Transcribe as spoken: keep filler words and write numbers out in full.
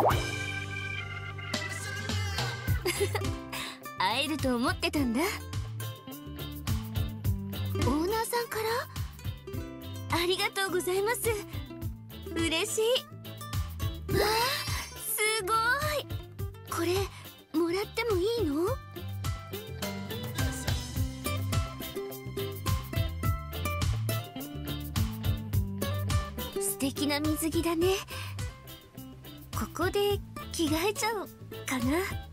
会えると思ってたんだ。オーナーさんから？ありがとうございます。嬉しい。わあ、すごい。これもらってもいいの？素敵な水着だね。ここで着替えちゃおうかな。